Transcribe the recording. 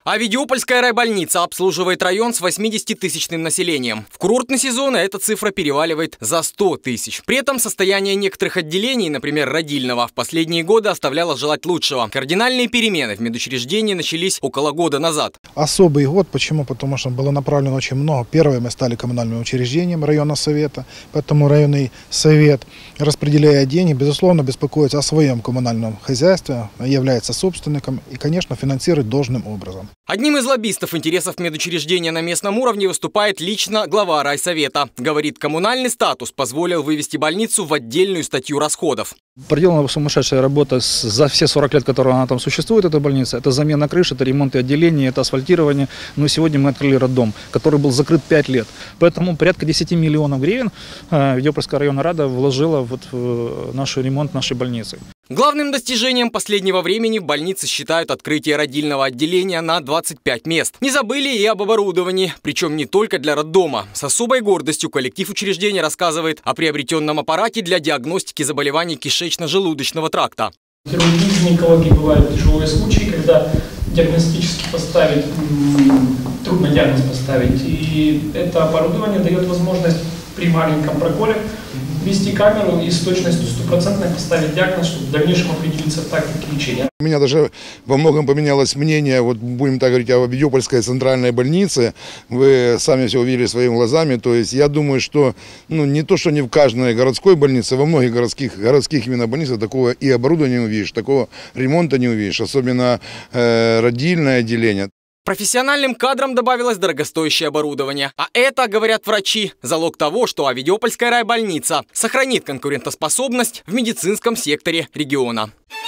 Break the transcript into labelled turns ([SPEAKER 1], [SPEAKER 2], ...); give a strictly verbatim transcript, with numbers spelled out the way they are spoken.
[SPEAKER 1] Авидиопольская райбольница обслуживает район с восьмидесятитысячным населением. В курортный сезон эта цифра переваливает за сто тысяч. При этом состояние некоторых отделений, например, родильного, в последние годы оставляло желать лучшего. Кардинальные перемены в медучреждении начались около года назад.
[SPEAKER 2] Особый год. Почему? Потому что было направлено очень много. Первое, мы стали коммунальным учреждением районного совета, поэтому районный совет, распределяя деньги, безусловно, беспокоится о своем коммунальном хозяйстве, является собственником и, конечно, финансирует должным образом.
[SPEAKER 1] Одним из лоббистов интересов медучреждения на местном уровне выступает лично глава райсовета. Говорит, коммунальный статус позволил вывести больницу в отдельную статью расходов.
[SPEAKER 3] Проделана сумасшедшая работа за все сорок лет, которые она там существует, эта больница. Это замена крыши, это ремонт отделений, это асфальтирование. Но сегодня мы открыли роддом, который был закрыт пять лет. Поэтому порядка десяти миллионов гривен Авидиопольская районная рада вложила вот в наш ремонт нашей больницы.
[SPEAKER 1] Главным достижением последнего времени в больнице считают открытие родильного отделения на двадцать пять мест. Не забыли и об оборудовании, причем не только для роддома. С особой гордостью коллектив учреждения рассказывает о приобретенном аппарате для диагностики заболеваний кишечно-желудочного тракта.
[SPEAKER 4] В хирургии, гинекологии бывают тяжелые случаи, когда диагностически поставить, трудно диагноз поставить. И это оборудование дает возможность при маленьком проколе ввести камеру и с точностью стопроцентной поставить диагноз, чтобы в дальнейшем определиться в тактике лечения.
[SPEAKER 5] У меня даже во многом поменялось мнение, вот будем так говорить, о Авидиопольской центральной больнице. Вы сами все увидели своими глазами. То есть я думаю, что ну, не то, что не в каждой городской больнице, во многих городских, городских именно больницах такого и оборудования не увидишь, такого ремонта не увидишь, особенно э, родильное отделение.
[SPEAKER 1] Профессиональным кадрам добавилось дорогостоящее оборудование. А это, говорят врачи, залог того, что Авидиопольская райбольница сохранит конкурентоспособность в медицинском секторе региона.